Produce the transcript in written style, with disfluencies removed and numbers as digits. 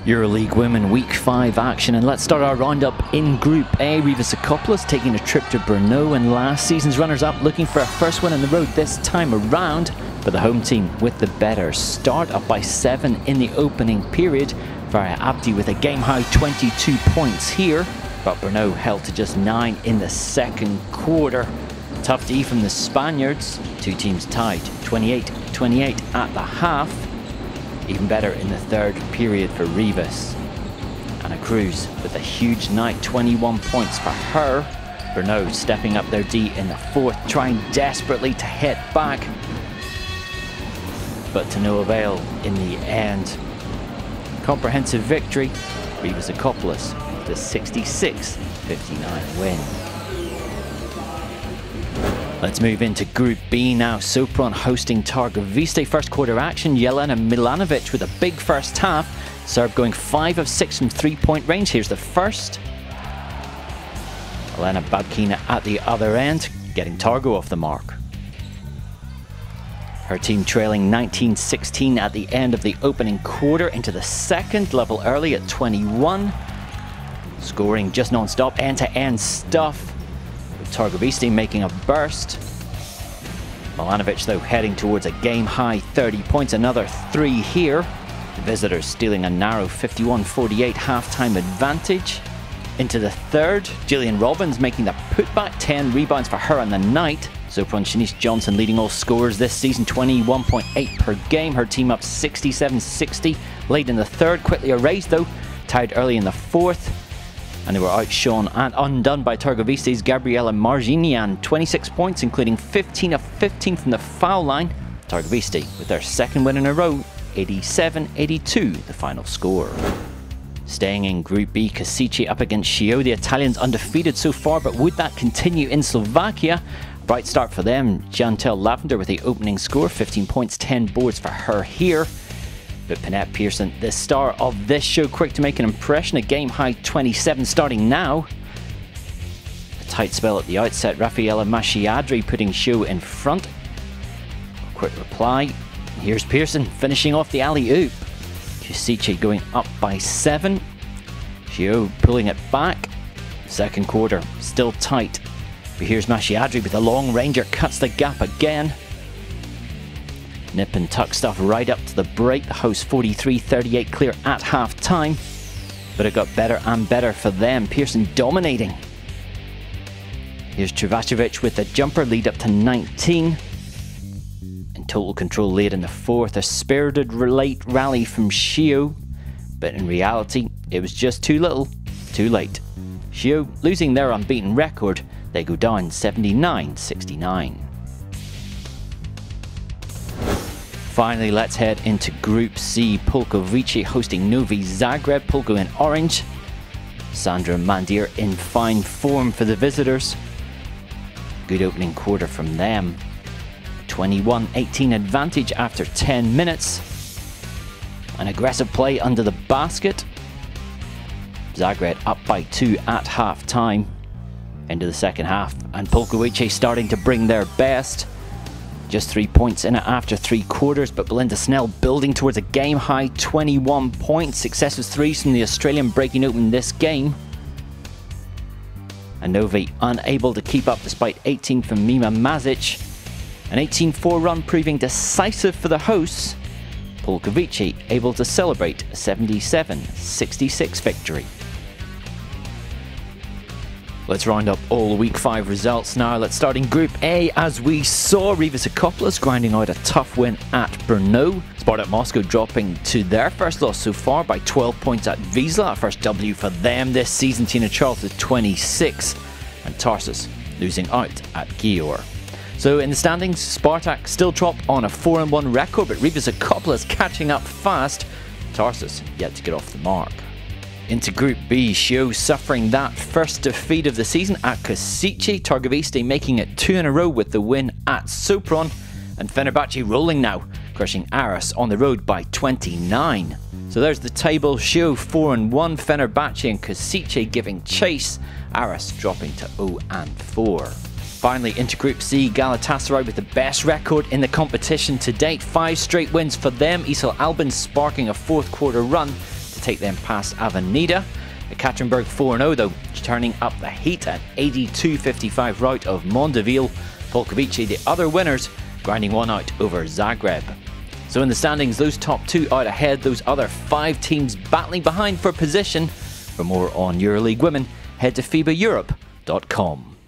EuroLeague Women Week 5 action, and let's start our roundup in Group A. Riva Secopoulos taking a trip to Brno, and last season's runners-up looking for a first win on the road this time around. For the home team with the better start, up by 7 in the opening period. Varya Abdi with a game-high 22 points here, but Brno held to just 9 in the second quarter. Tough D from the Spaniards. Two teams tied 28-28 at the half. Even better in the third period for Rivas. Anna Cruz with a huge night, 21 points for her. Brno stepping up their D in the fourth, trying desperately to hit back, but to no avail in the end. Comprehensive victory, Riva Secopoulos with the 66-59 win. Let's move into Group B now. Sopron hosting Targoviste. First quarter action, Jelena Milanovic with a big first half. Serb going 5 of 6 from three-point range. Here's the first. Elena Babkina at the other end, getting Targo off the mark. Her team trailing 19-16 at the end of the opening quarter, into the second, level early at 21. Scoring just non-stop, end-to-end stuff. Targoviste making a burst. Milanovic though heading towards a game-high 30 points, another 3 here. The visitors stealing a narrow 51-48 halftime advantage. Into the third, Gillian Robbins making the putback, 10 rebounds for her on the night. Sopron Shanice Johnson leading all scorers this season, 21.8 per game. Her team up 67-60 late in the third, quickly erased though, tied early in the fourth. And they were outshone and undone by Targoviste's Gabriela Marginian, 26 points, including 15 of 15 from the foul line. Targoviste with their second win in a row, 87-82 the final score. Staying in Group B, Kasici up against Shio. The Italians undefeated so far, but would that continue in Slovakia? Bright start for them. Chantel Lavender with the opening score, 15 points, 10 boards for her here. But Panette Pearson, the star of this show, quick to make an impression. A game-high 27 starting now. A tight spell at the outset. Rafaela Masciadri putting Shio in front. A quick reply. Here's Pearson finishing off the alley-oop. Kasici going up by 7. Shio pulling it back. Second quarter, still tight. But here's Masciadri with a long ranger, cuts the gap again. Nip and tuck stuff right up to the break. The hosts 43-38 clear at half time. But it got better and better for them. Pearson dominating. Here's Trivacevic with a jumper, lead up to 19. In total control late in the fourth. A spirited late rally from Shio. But in reality, it was just too little, too late. Shio losing their unbeaten record. They go down 79-69. Finally, let's head into Group C. Polkovice hosting Novi Zagreb. Polko in orange. Sandra Mandir in fine form for the visitors. Good opening quarter from them. 21-18 advantage after 10 minutes. An aggressive play under the basket. Zagreb up by 2 at half time. Into the second half, and Polkovice starting to bring their best. Just 3 points in it after 3 quarters, but Belinda Snell building towards a game-high 21 points. Successive threes from the Australian breaking open this game. And Novi unable to keep up despite 18 from Mima Mazic. An 18-4 run proving decisive for the hosts. Polkovice able to celebrate a 77-66 victory. Let's round up all Week 5 results now. Let's start in Group A, as we saw Riva Secopoulos grinding out a tough win at Brno. Spartak Moscow dropping to their first loss so far by 12 points at Wisla. First W for them this season. Tina Charles with 26. And Tarsus losing out at Győr. So in the standings, Spartak still top on a 4-1 record, but Riva Secopoulos catching up fast. Tarsus yet to get off the mark. Into Group B, Shio suffering that first defeat of the season at Kasici. Targoviste making it 2 in a row with the win at Sopron. And Fenerbahce rolling now, crushing Aris on the road by 29. So there's the table. Shio 4-1, Fenerbahce and Kasici giving chase. Aris dropping to 0-4. Finally, into Group C, Galatasaray with the best record in the competition to date. 5 straight wins for them. Isel Albin sparking a fourth quarter run to to take them past Avenida. Ekaterinburg 4-0 though, turning up the heat at 82.55 rout of Mondeville. Polkovice, the other winners, grinding one out over Zagreb. So in the standings, those top two out ahead, those other 5 teams battling behind for position. For more on EuroLeague Women, head to FIBAEurope.com.